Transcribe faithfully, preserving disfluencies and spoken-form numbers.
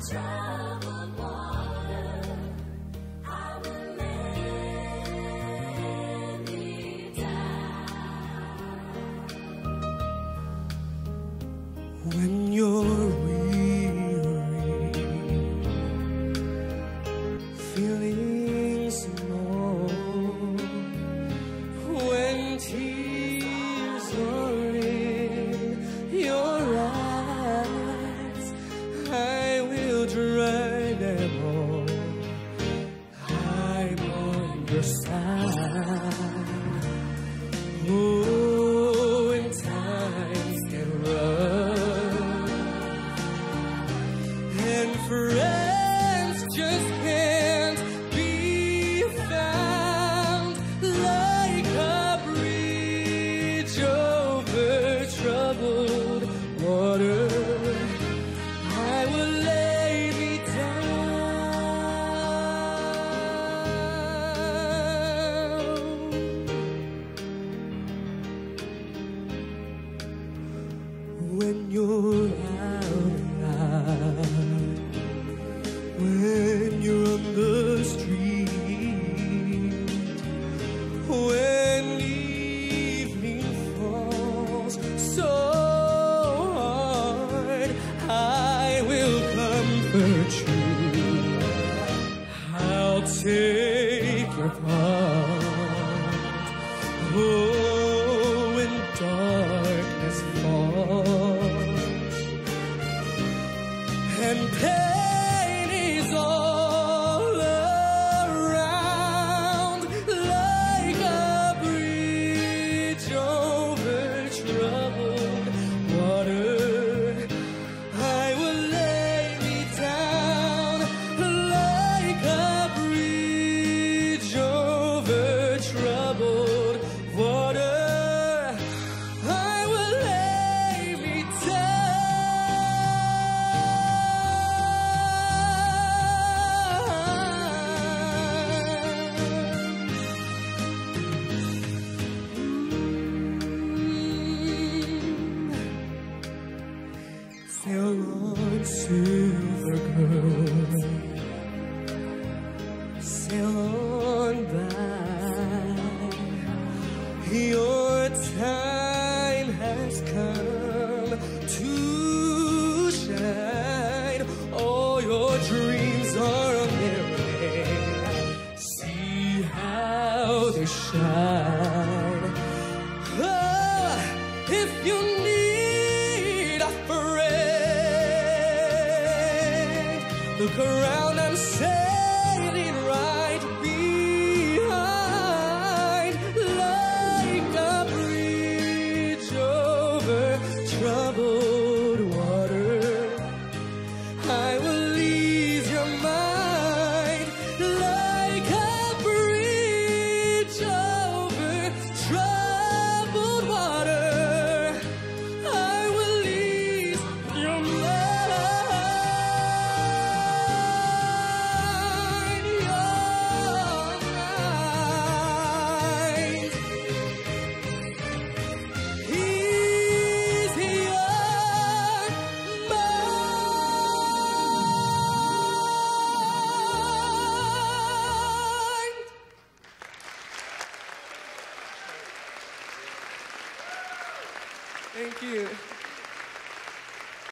troubled water, I will lay me down. When you're weary, feeling small, when tears are in your eyes, I will dry them all. I'm on your side. Oh, when times get rough and friends just can't be found, like a bridge over troubled water, I will lay me down. When you're out alive, when you're on the street, when evening falls so hard, I will comfort you. I'll take your part. Oh, when darkness falls and pain is all around, like a bridge over troubled water, I will lay me down, like a bridge over troubled water. Sail on, silver girl, sail on by. Your time has come to shine. All your dreams are on their way. See how they shine. Oh, if you need a friend, look around, I'm sailing right behind, like a bridge over troubled water. I will ease your mind, like a bridge over troubled water. I will ease your mind, your mind. Ease your mind. Thank you.